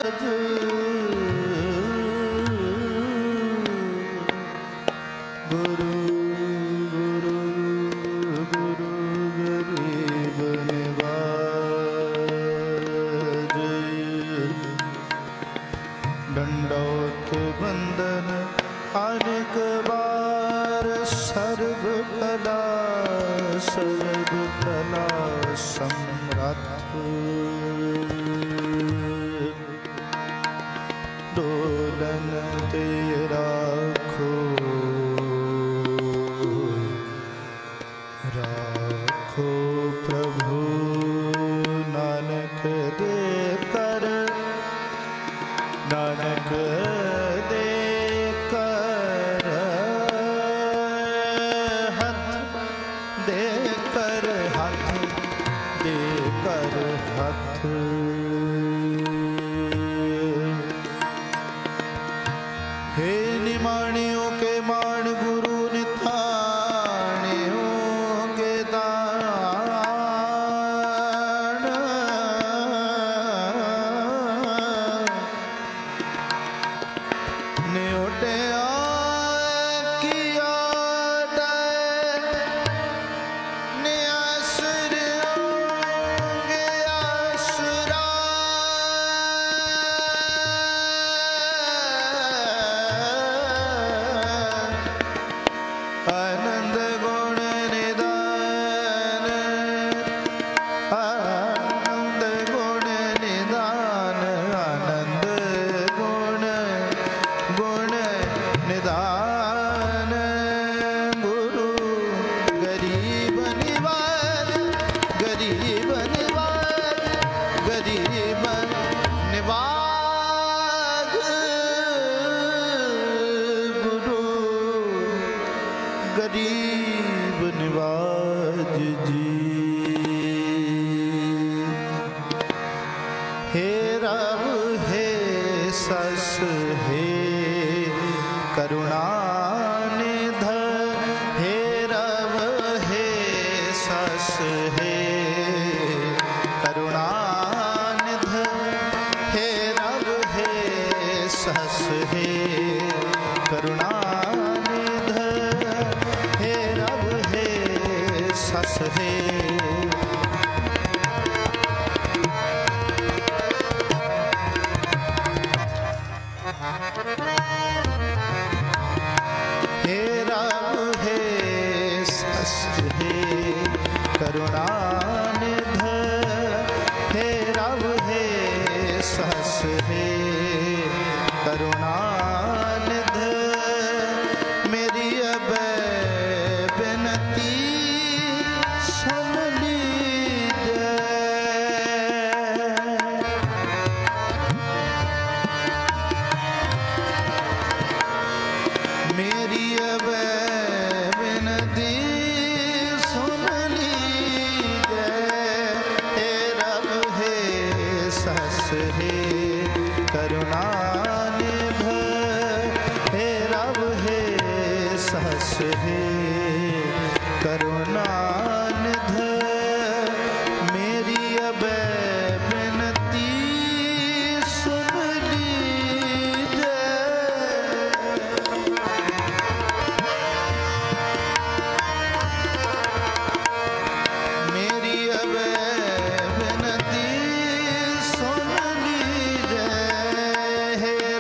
हे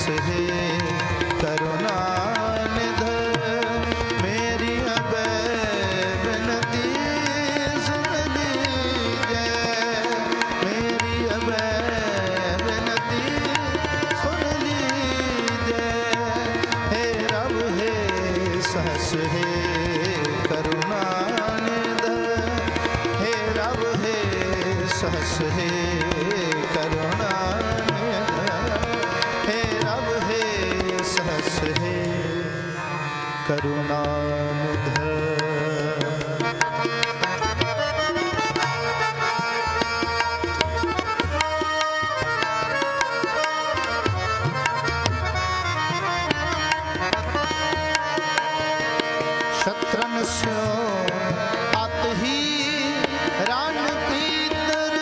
सहस हे करुणा निधर। मेरी अबै विनती सुन लीजै, मेरी अबै विनती सुन लीजै। हे रब हे सहस हे करुणा निधर, हे रब हे सहस हे करुणा निधर, हे रब हे सहस हे करुणा निधर। शत्रन स्यो अत ही रण तीतर,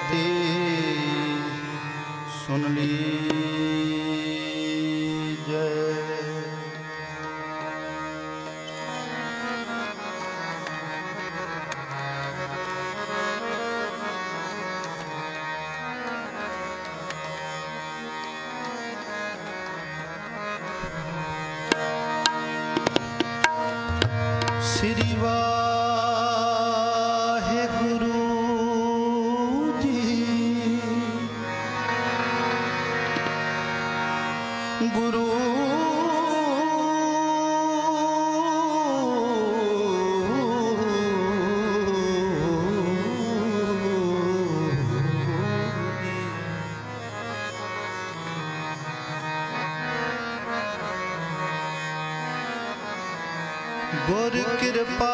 भगति सुन लीजय। श्री वाहेगुरु जी, गुरु गुर कृपा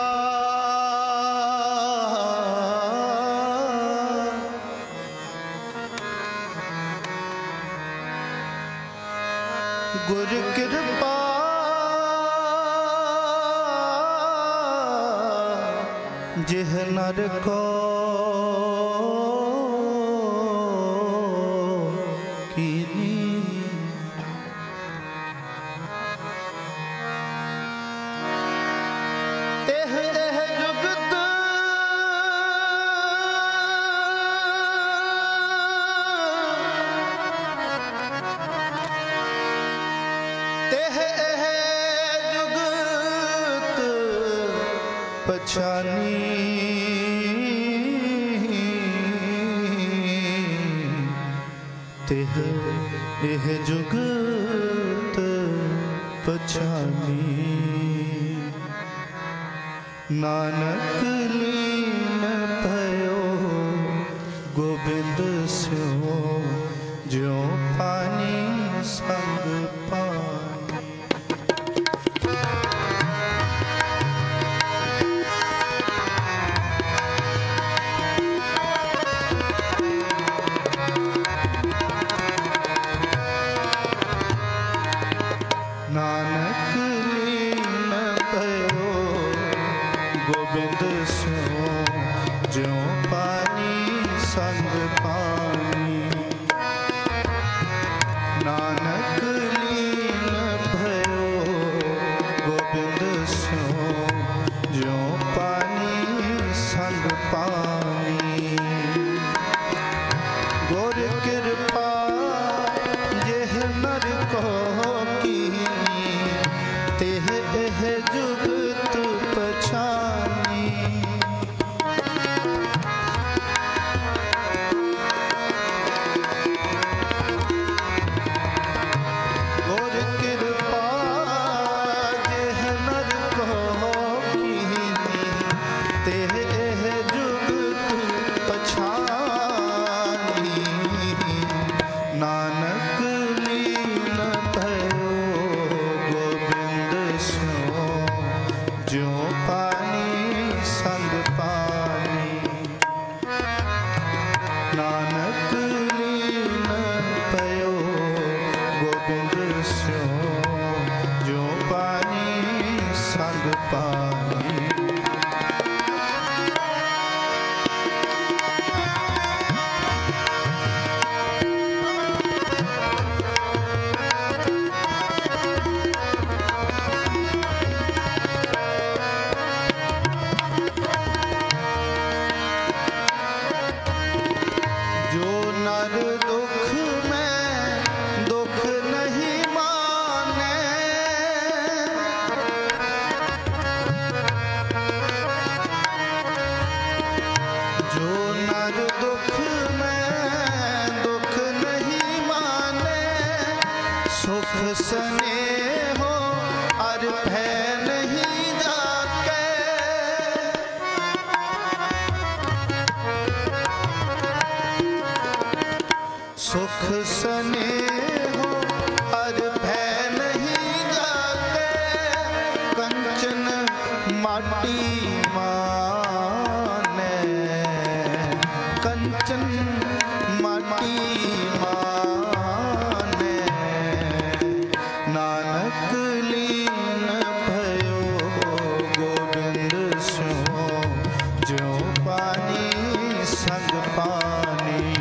गुर कृपा जिह नर को कीनी। पछानी तेह एह जुगत पछानी। नानक लीन भयो गोबिंद स्यो ज्यों पानी संग पानी। नानक लीन भयो गोबिंद स्यो ज्यों पानी संग पानी। नानक लीन भयो गोबिंद स्यो ज्यों पानी संग पानी। गुर कृपा जिह नर को कीनी, तेह एह जुगत पछानी। गुर कृपा जिह नर को कीनी, तेह एह जुगत पछानी। नानक लीन भयो गोबिंद स्यो ज्यों पानी संग पानी। नानक लीन भयो गोबिंद स्यो ज्यों पानी संग पानी। जो नर दुख में दुख नहीं माने, जो नर दुख में दुख नहीं माने, सुख स्नेहो अर भय नहीं जाके। सुख स्नेहो अर भय नहीं जाके। कंचन माटी माने, कंचन माटी माने। नानक लीन भयो गोबिंद स्यो ज्यों पानी संग पानी।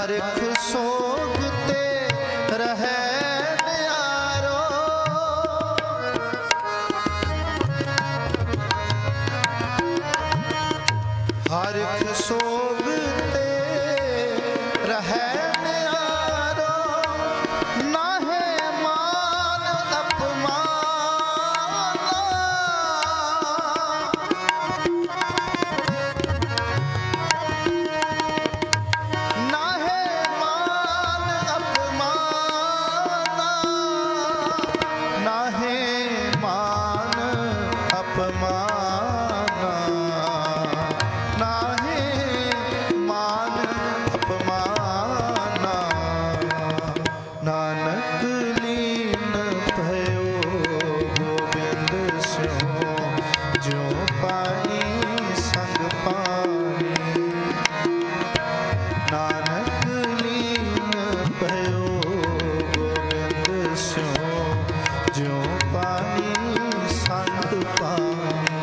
हरख सोगते रहे न्यारो। हरख सोगते रहे न्यारो, नाहे मान अपमाना। नाहे मान अपमाना, नाहे मान अपमाना, नाहे मान अपमाना। नानक लीन भयो गोबिंद स्यो, ज्यों पानी संग पानी। नानक लीन भयो गोबिंद स्यो, ज्यों पानी संग पानी।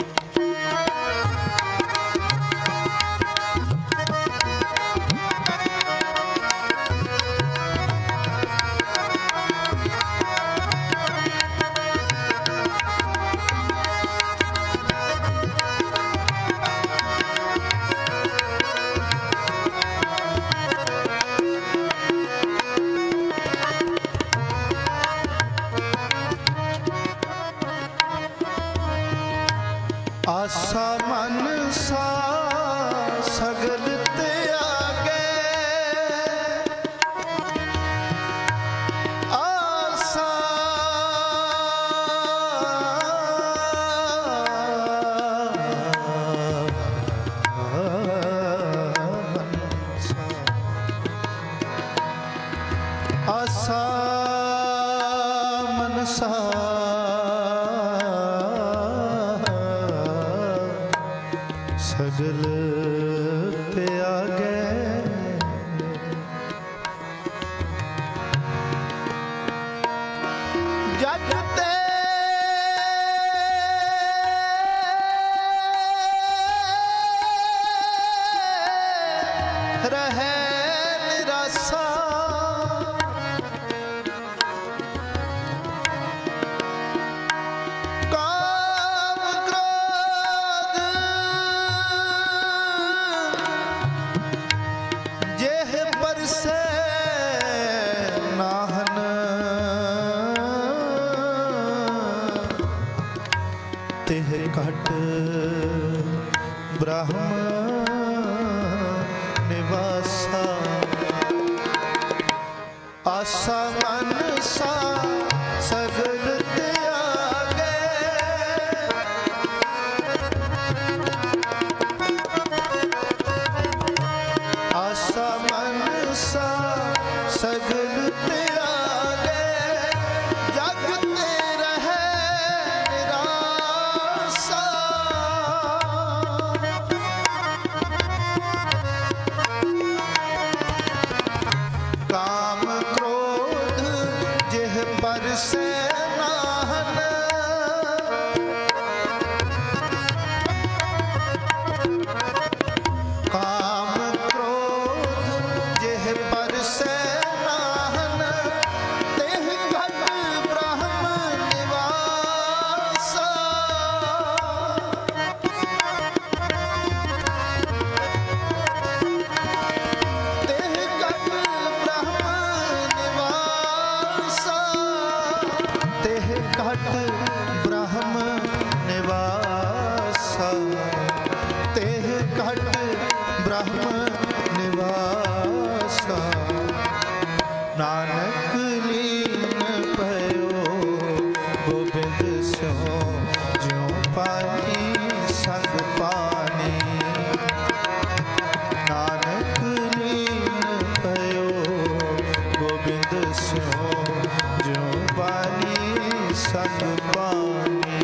आसा मनसा सगल त्यागे, आसा आसा मनसा सगल त्यागे। जग ते रहे निरासा, काम क्रोध जेह बरसे नाहन। तेह घट ब्रह्म निवासा। आसा मनसा सगल त्यागे, आसा मनसा सगल त्यागे। जग ते रहे निरासा, काम क्रोध जेह बरसे नाहन। काम क्रोध जेह बरसे नाहन, तेह घट ब्रह्म निवासा। तेह घट ब्रह्म निवासा, तेह घट ब्रह्म निवासा, तेह घट ब्रह्म निवासा। नानक लीन भयो गोबिंद स्यो, ज्यों पानी संग पानी। नानक लीन भयो गोबिंद स्यो, ज्यों पानी संग पानी।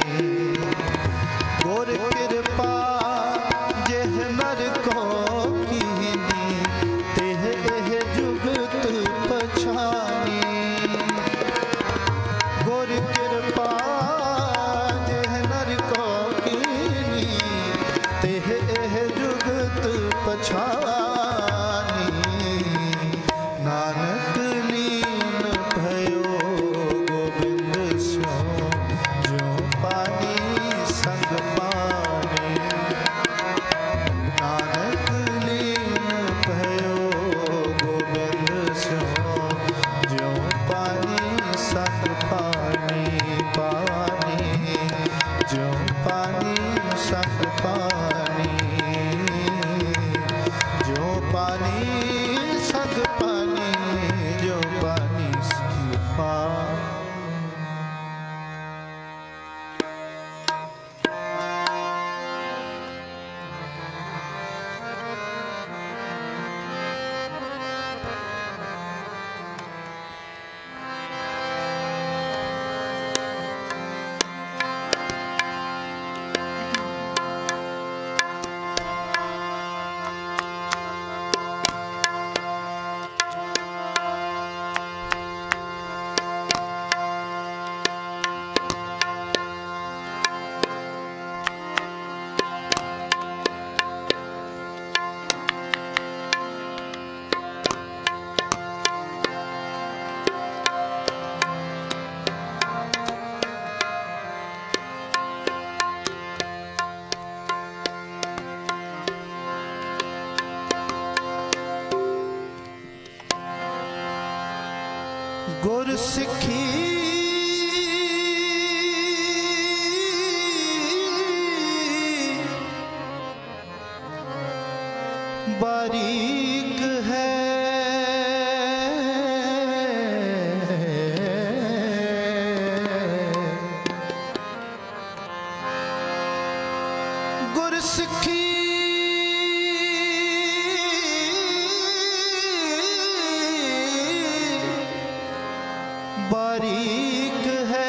गुर कृपा जेह नर को कीनी, तेह एह जुगत पछानी। गुर कृपा जेह नर को कीनी, तेह एह जुगत पछानी। गुर सिखी बारीक है, गुर सिखी बारीक है,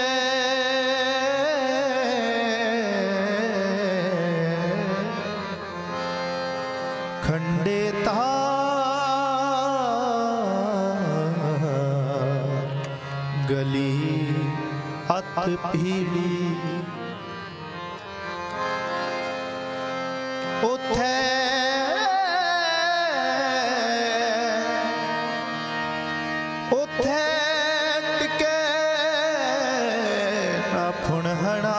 खंडे गली अत पीली उथे उथे टिके ना फुणहणा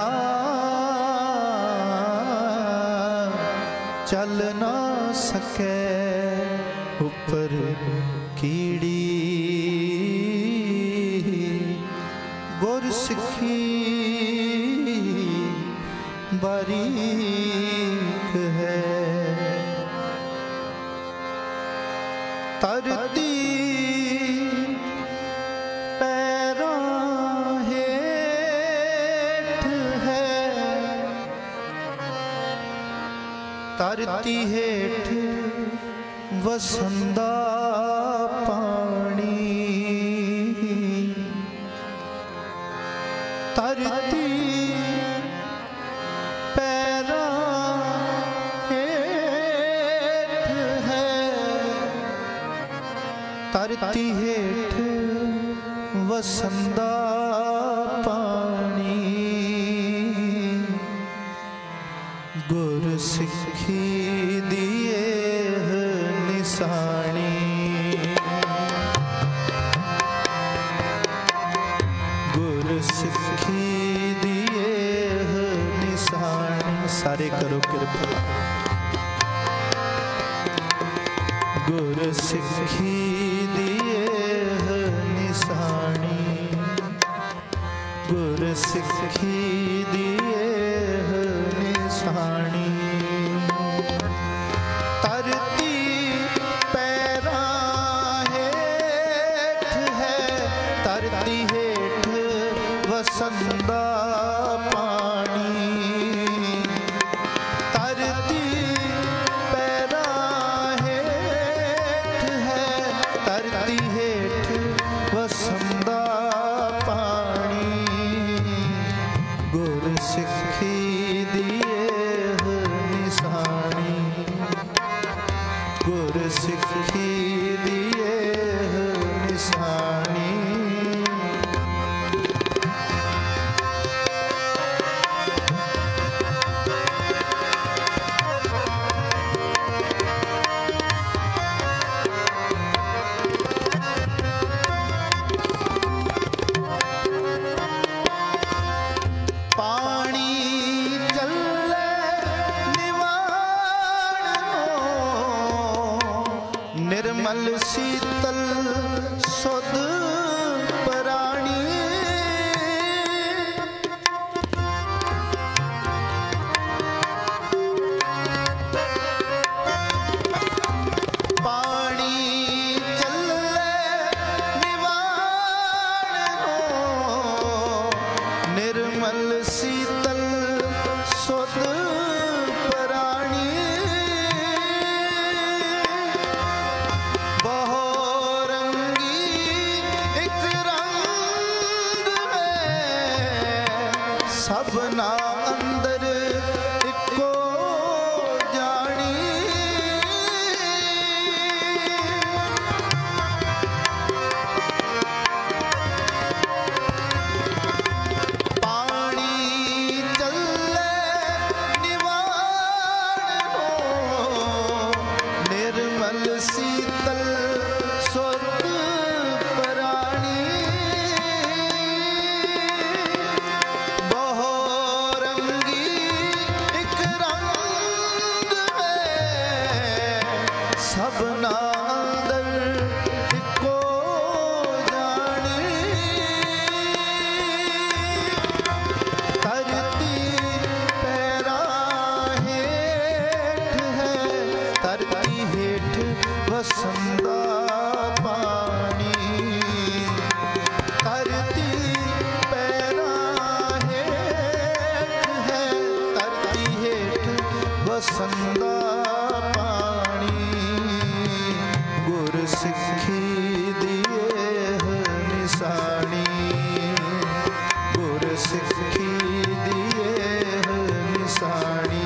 चल ना सके ऊपर कीड़ी गुर सिखी बारीक है। तरती पैरों हेठ है, तरती हेठ वसंदा पानी, तरती पैरों हेठ है, तरती हेठ वसंदा पानी, गुर सिखी दिए निशानी, गुर सिखी दिए निशानी। सारे करो कृपा। गुर सिखी दिए निशानी, गुर सिखी दिए निशानी, तरती पैरां हेठ है, तरती हेठ वसंदा पानी, तरती पैरां हेठ है, तरती हेठ वसंदा पानी, गुर सिखी दिए निशानी, गुर सिखी दिए निशानी। निर्मल शीतल सुध पराणी, पानी चले निवाण निर्मल शीतल सुध पराणी, बहुत धरती हेठ वसंदा पानी। धरती पैरां हेठ है, धरती हेठ वसंदा पानी। गुर सिक्खी दिए निशानी, गुर सिक्खी दिए निशानी।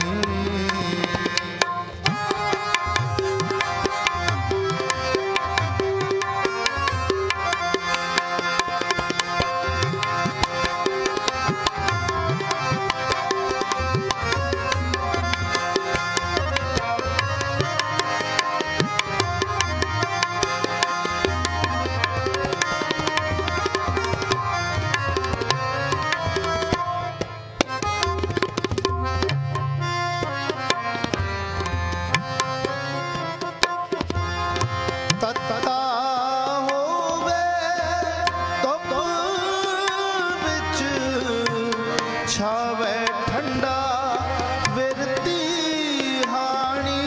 छावे ठंडा विरती हानी।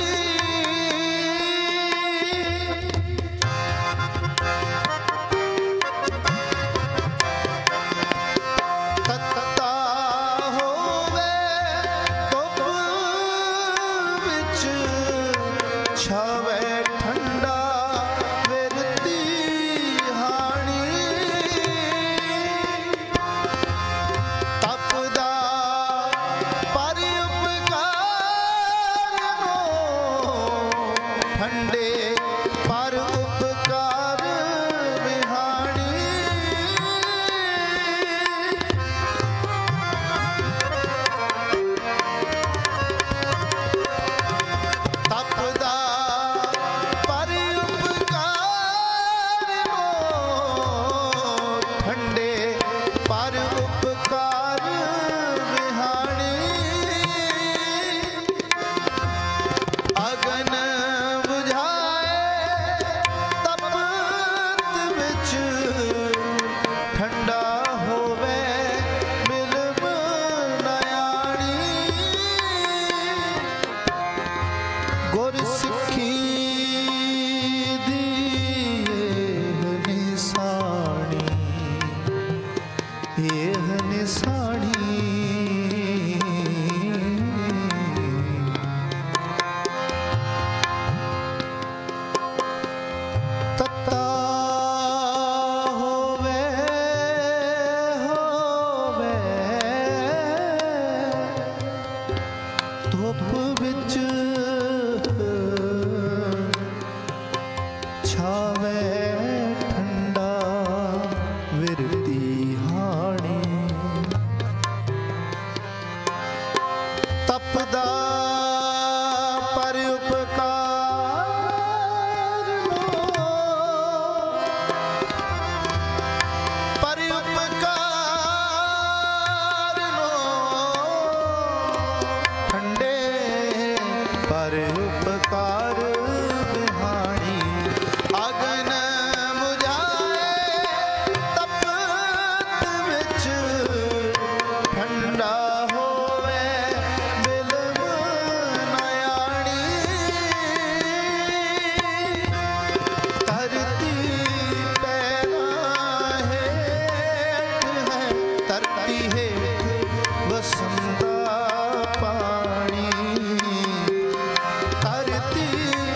तत्ता होवे तो विच छावे ठंडा विरती हानी। ठंडे पर उपकार विहानी। तपदा पर उपकार ठंडे पर उपकार विहानी। अगन ठंडा होवे मिलम नयाणी। गुर सिक्खी दिए निशानी, एह निशानी। तत्ता धुप विच छावे ठंडा विरती हानी। तपदा पर उपकार पर उपकार ठंडे पर उपकार विहानी। अगन बुझाए तपत विच ठंडा होवे बिलम नयाणी। धरती पैरां हेठ है, धरती हेठ वसंदा पानी। धरती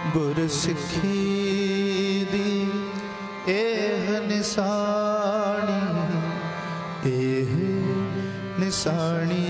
गुर सिखी दी एह निसाणी, एह निसाणी।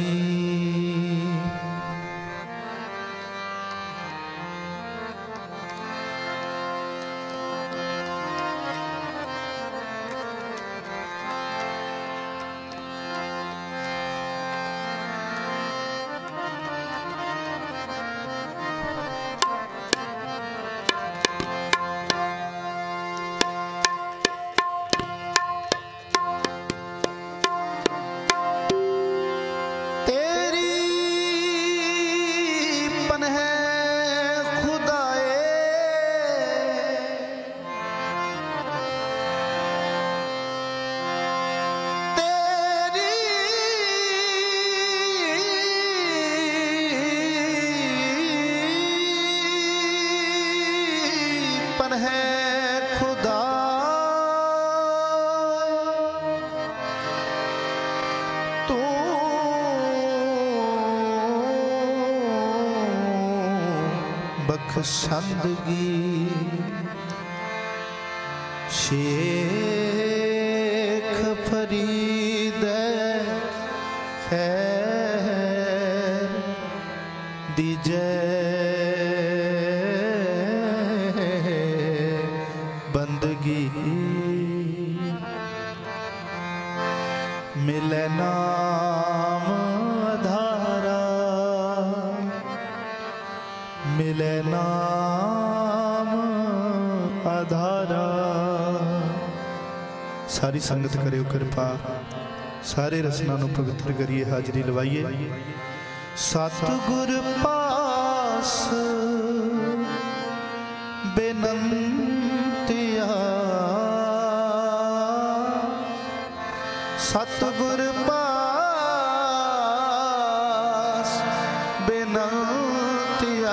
बख्शंदगी शेख फरीद खैर दीजे बंदगी मिले नाम आधारा, मिले नाम आधारा। सारी संगत करियो कृपा, सारे रसना नूं पवित्र करिए, हाजरी लवाइए। सतगुर पास बेनंतिया, सतगुर पास बेनंतिया,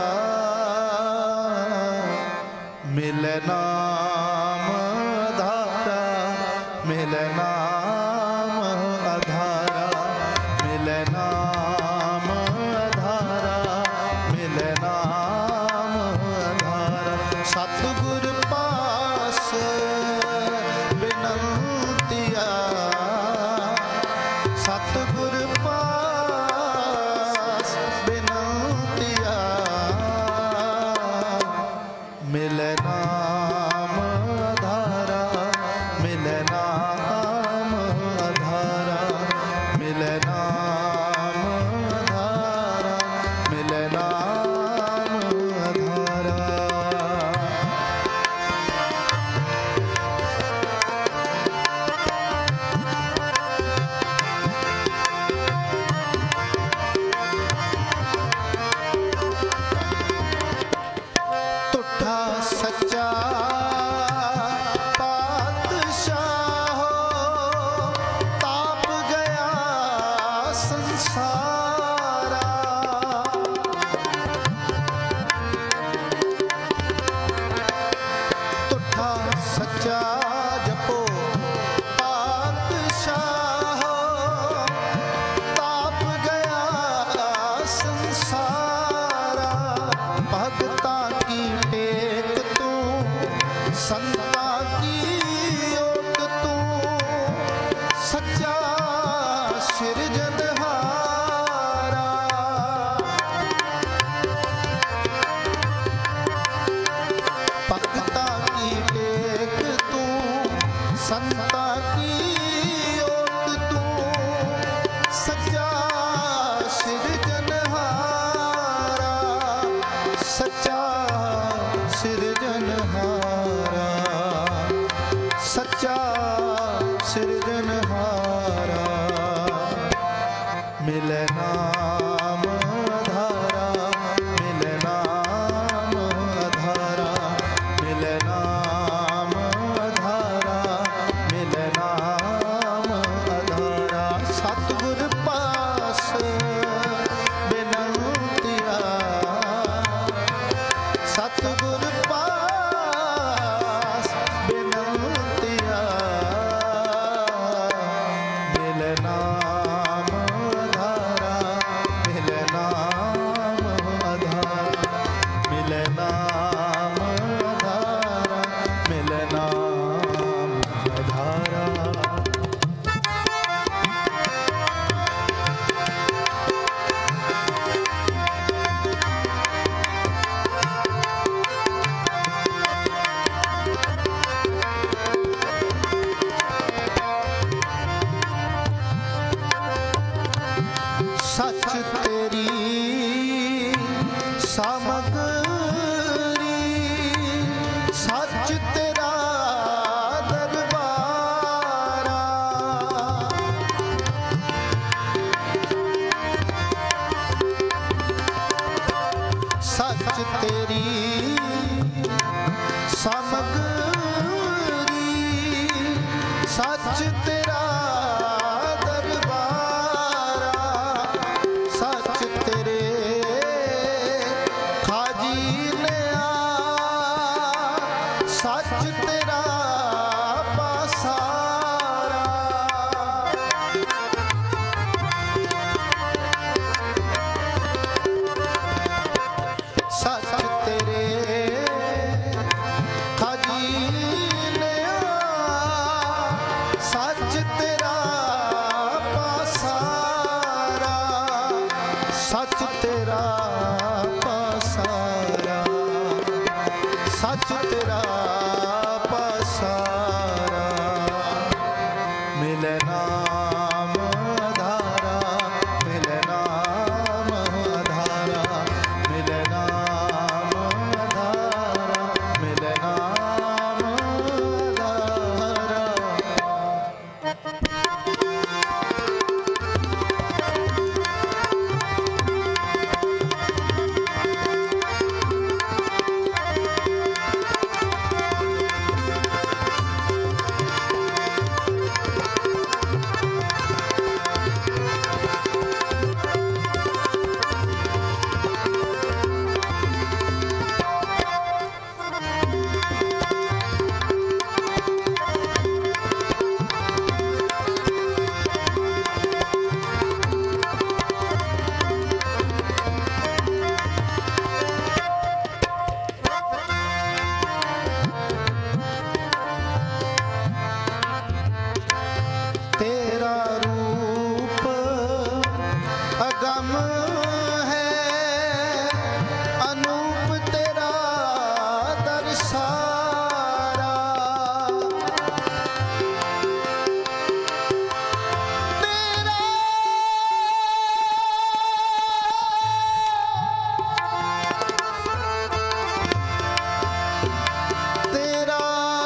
मिले नाम आधारा, मिले नाम आधारा, मिले नाम आधारा, मिले नाम आधारा। सतगुर पास बेनंतिया, सतगुर पास बेनंतिया, मिले नाम आधारा, मिले नाम आधारा, मिले नाम आधारा, मिले नाम आधारा। तुठा सच्चा पातशाह हो, ताप गया संसारा। तुठा सच्चा जपो पातशाह हो, ताप गया संसारा। भगता की टेक तू, संता की ओट तू, सच्चा सिरजनहारा। भगता की टेक तू, संता की ओट तू, सच्चा सिरजनहारा, सच्चा सिरजनहारा, सच्चा सिरजनहारा। मिले नाम आधारा, मिले नाम आधारा, मिले नाम आधारा, मिले नाम आधारा। सतगुर पास बेनंतिया, सच तेरी सामग्री सच तेरा दरबारा सच तेरे खाजी ने सच तेरा पासारा सच तेरे खाजी ने सच तेरा पासारा सच तेरा पासारा सच तेरा पासारा मिले नाम आधारा मिले नाम आधारा मिले नाम आधारा मिले नाम आधारा तेरा रूप अगम है अनूप तेरा दरसारा तेरा तेरा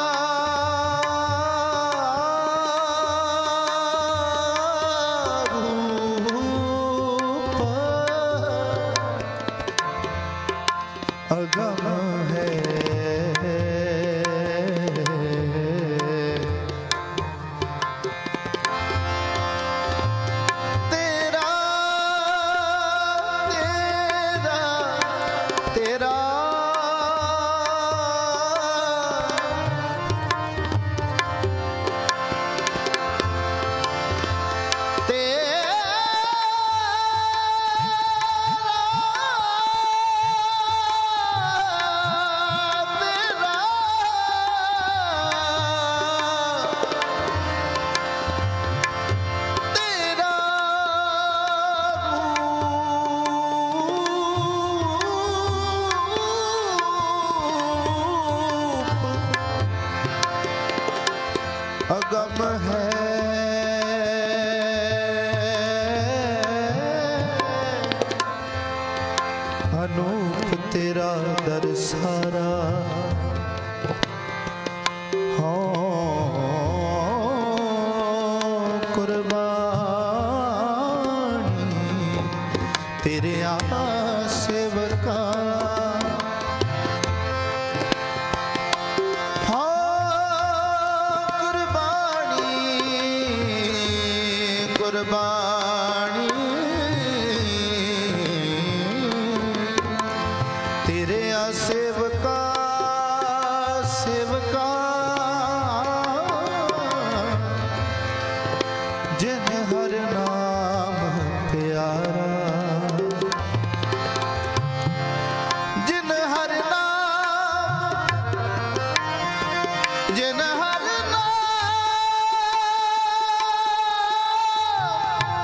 अगम है तेरा तेरा तेरा अगम है अनूप तेरा दरसारा कुर्बानी तेरे सेवका कुर्बानी तेरे सेवका सेवका जिन हर नाम प्यारा जिन हर नाम जिन हर नाम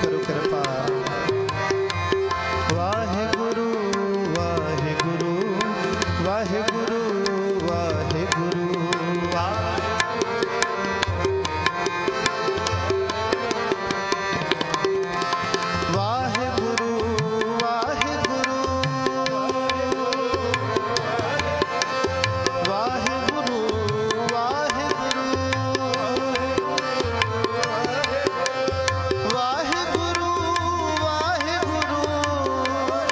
करो कृपा। वाहेगुरु वाहेगुरु वाहेगुरु वाहेगुरु वाहेगुरु वाहेगुरु वाहेगुरु वाहेगुरु वाहेगुरु वाहेगुरु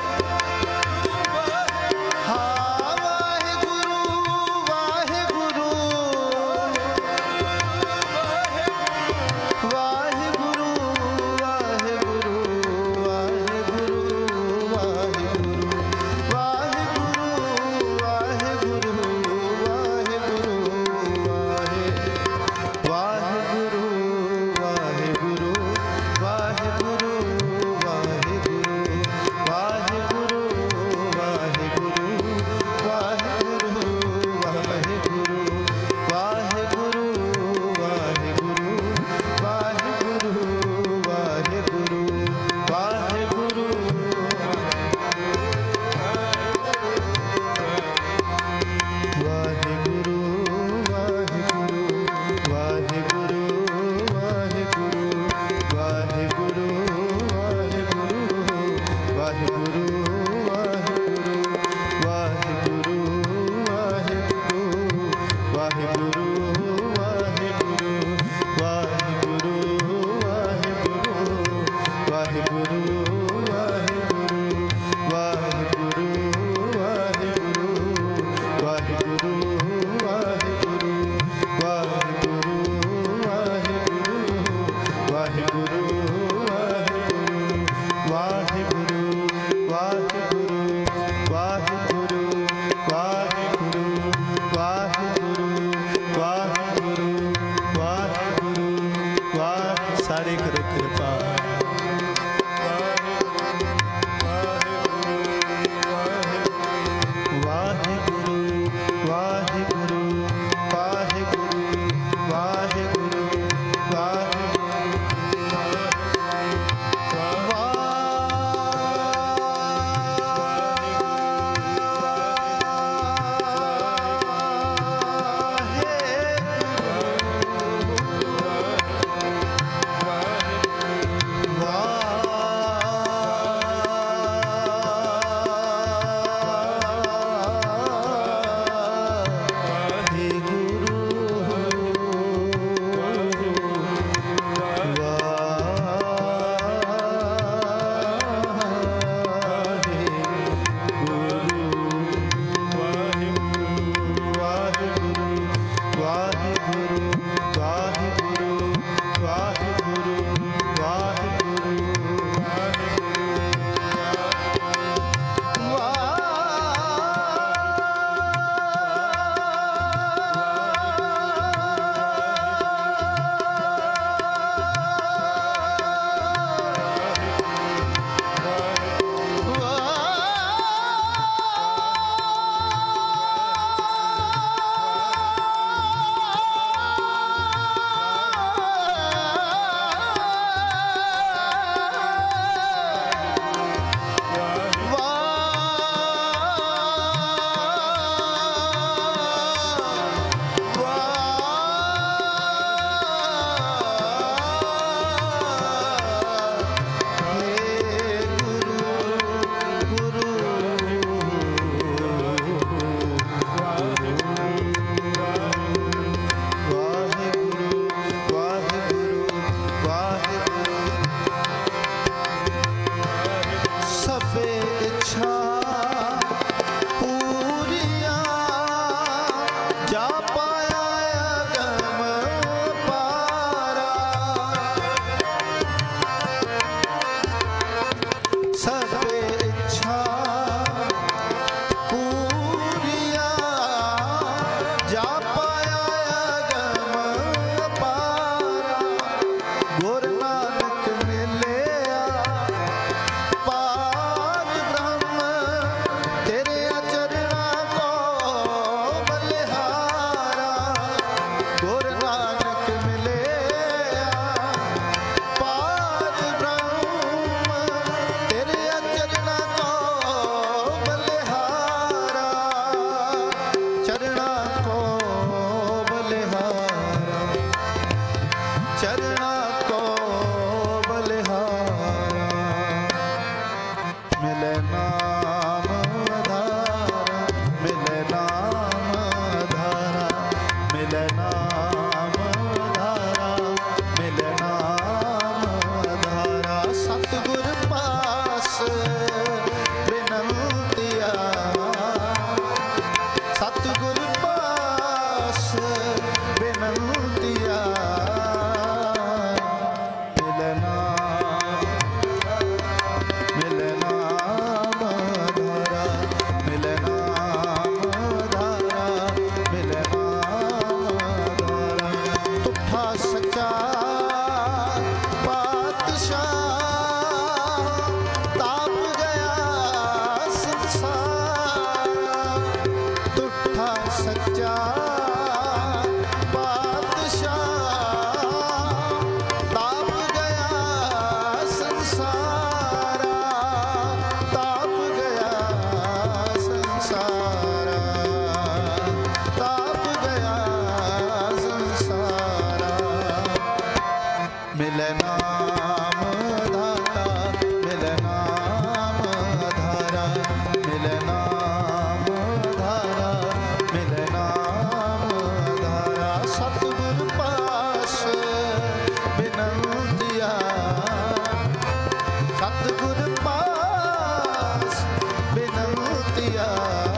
सतगुर पास बिनतिया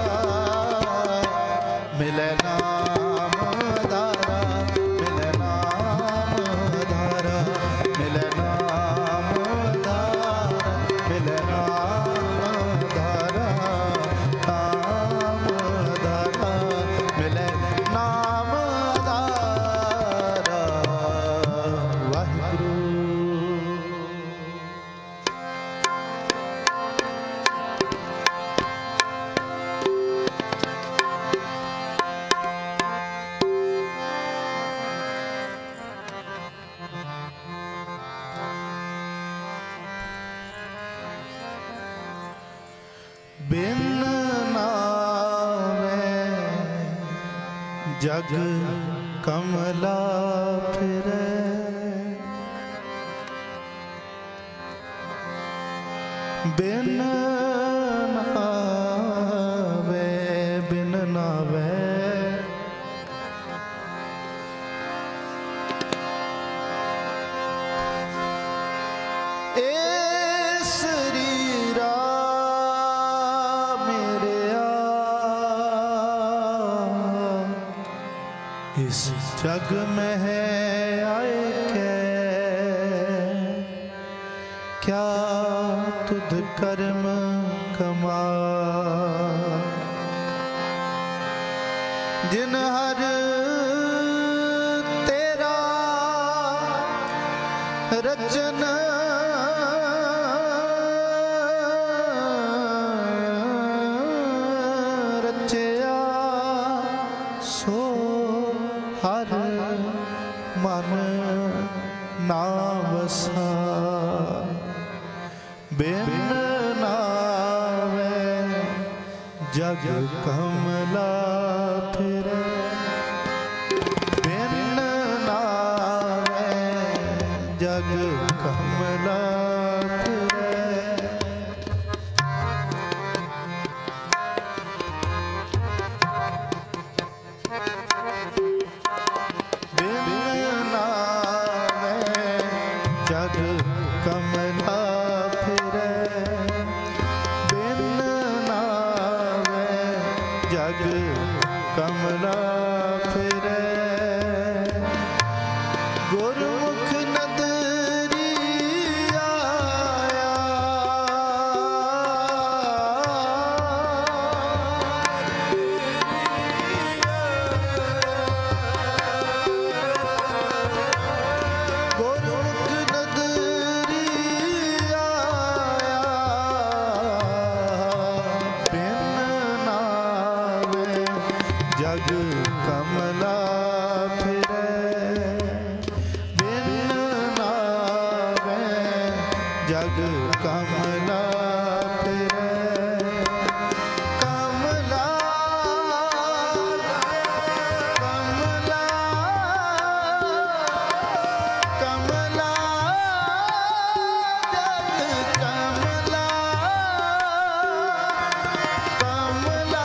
मिले नाम धारा मिले नाम धारा मिले नाम धारा मिले नाम धारा नाम धारा मिले नाम धारा वाहिगुरु। बिन नावे जग कमला फिरे बिन नावे इस जग में है आए के क्या तुध कर्म कमा जिन हर तेरा रचन रचया सो हर मन ना वसा बिन नावे जग कमला फिरे बिन नावे जग कमला जग कमला फिरे बिन नावे जग कमला फिरे गुरमुख नदरी आया जग कमला फिरे बिन नावे जग कमला फिरे कमला कमला कमला जग कमला कमला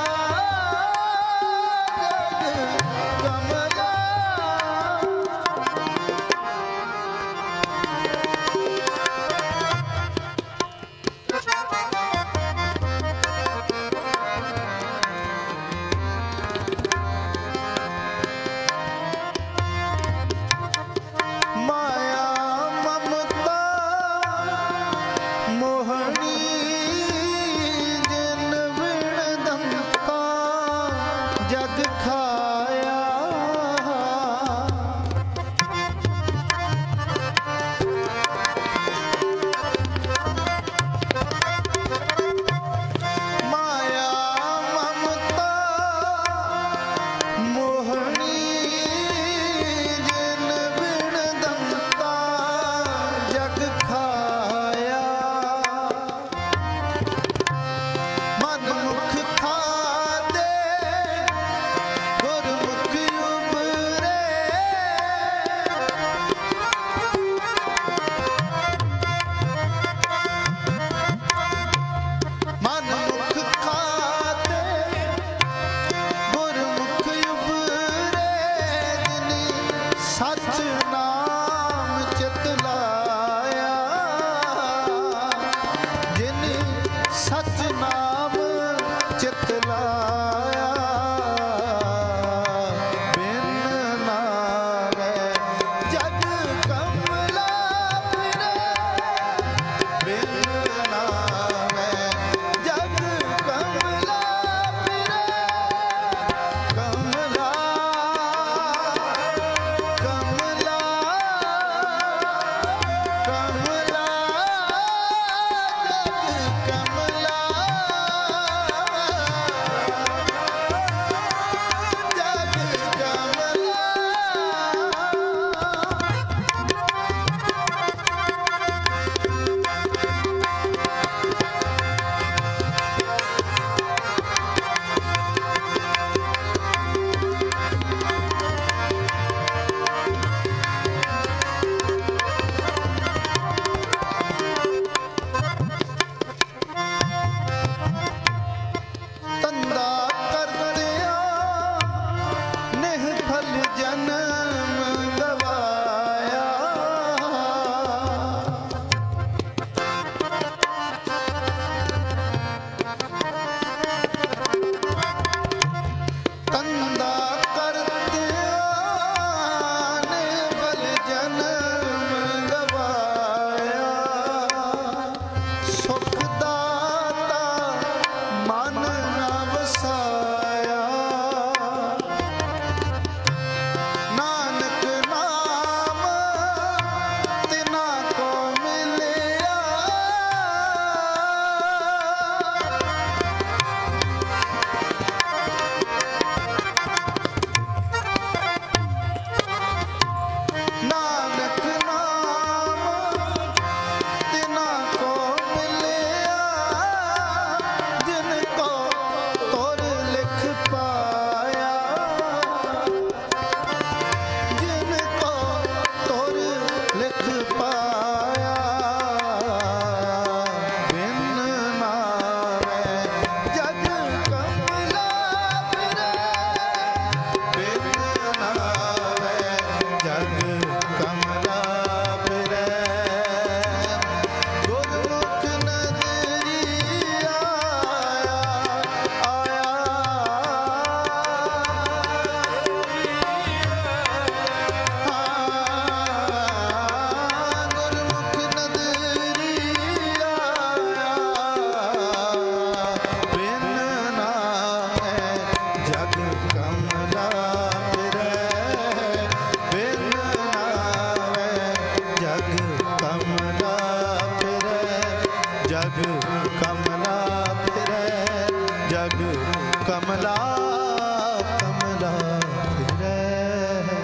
जग कमला फिरै, जग कमला कमला फिरै।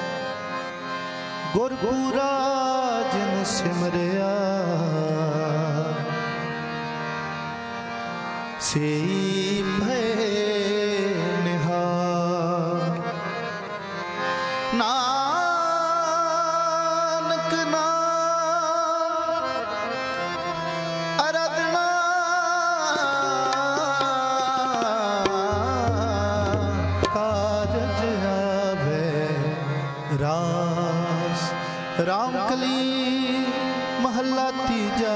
गुरपुरा जिन सिमरिया सेई भय निहार। नानक नाम आराधना कारज आवे रास। राम कली महला तीजा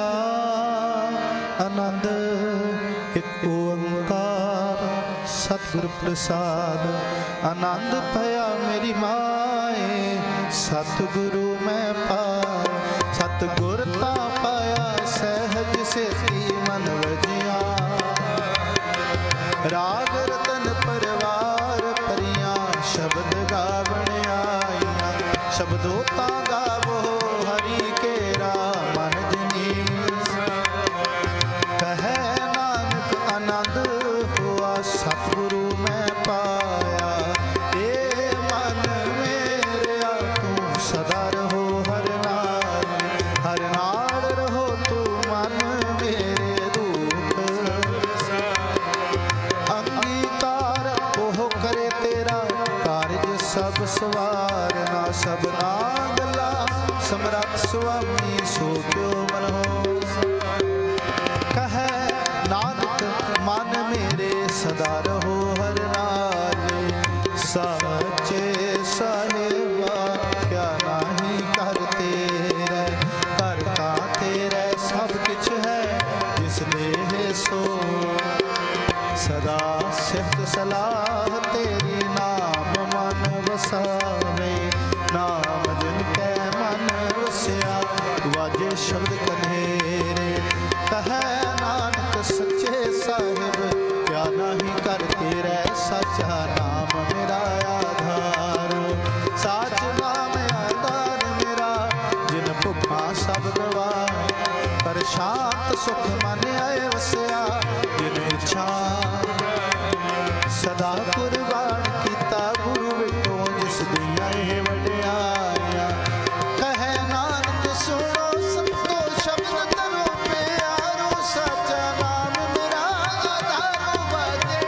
आनंद एक ओंकार सतगुर प्रसाद। आनंद भया मेरी माए सतगुरु मैं पाया। सतगुर ता पाया सहज सेती मन वजिया। राग रतन परवार परियां शब्द गावण आईयां। शब्दों ता गावो हरि केरा मन जनीस। कहे नानक आनंद हुआ सतगुरु मैं पाया। ए मन मेरा तू सदा रहो हर नाल। हर नाल रहो तू मन मेरे दुख। अंगीकार ओह करे तेरा कारज सब सवारना। सबना गला समरथ स्वामी सो क्यों मन हो। कहे नानक मन मेरे सदा रहो हर नाले। साचे साहिबा क्या नाही कर तेरे। करता तेरे सब किछ है जिस देह सो। सदा सिफत सलाह तेरी नाम मन वसावे। नाम जिन कै मन वसिया वाजे शब्द कन्हेरे। कहे नानक सच्चे साहिब क्या नहीं कर तेरे। सच्चा नाम मेरा आधार। साच नाम आधार मेरा जिन भुखा सब गवाए। पर शांत सुख मन आए वसिया जिन इच्छा। सदा कुर्बान कीता गुरु विटो जिस दिया ये वड्याया। कहे नानक सुनो सबको शब्द तरो प्यारो। सच्चा नाम मेरा आधार बाजे।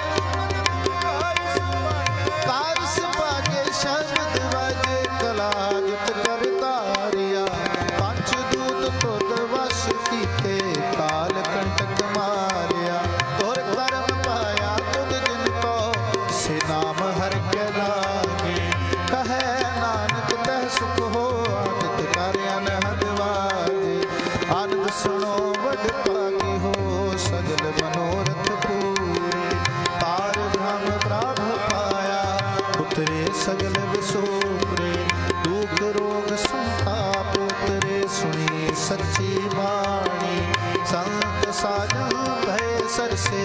कार सभागे शब्द बाजे कला जित कर तारिया। पंच दूत तुद वश कीते काल कंटक मारिया। तुर कर्म पाया तुद जिन को से नाम हर के लागे। कहे नानक तह सुख हो आदित कर अनहद वाजे। आनंद सुनो वड पागी हो सगल मनोरथ पूरे। पार ब्रह्म प्राभ पाया उतरे सगल विसोरे। दुख रोग संताप उतरे सुनी सच्ची वाणी। संत साजन भय सरसे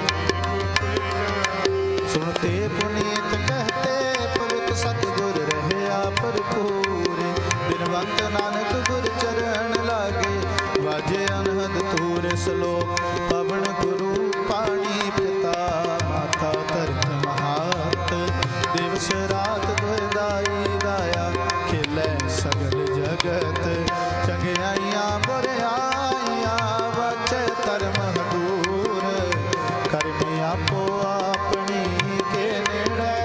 सुनते पुनीत कहते पवित्र सतगुर रहे भरपूरे। बिनवंत नानक गुर चरण लागे वाजे अनहद तूरे। श्लोक पवन गुरु पाणी पिता माता धरत महात। दिवस रात दुर्दाई दाया खिलै सगल जगत। चंगियाइयां बुराइयां वाचे धर्म हदूर। करमी आपो अपनी के नेड़े।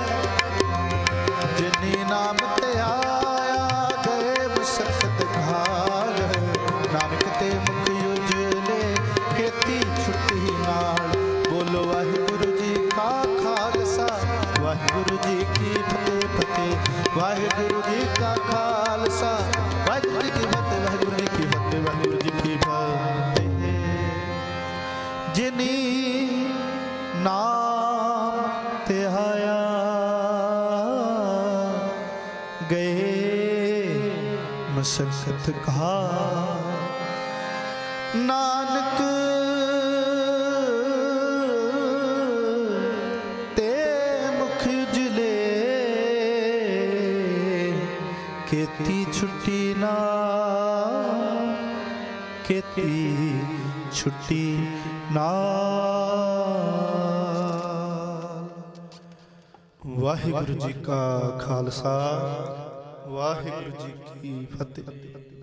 जिनी नाम ते आया गए मुसकत घाल। नानक ते मुख उजले खेती छुट्टी नाल। बोलो वाहिगुरु जी का खालसा वाहिगुरु जी की फतेह फतेह। वाहिगुरु जी का खालसा वाहिगुरु जी की फतेह। वाहिगुरु जी की फतेह। वाहिगुरु जी की फतेह। जिनी नाम ते आया गए मसकत घाल। नानक ते मुख उजले खेती छुट्टी ना। खेती छुट्टी नाल। वाहिगुरु जी का खालसा, वाहिगुरु जी की फतेह।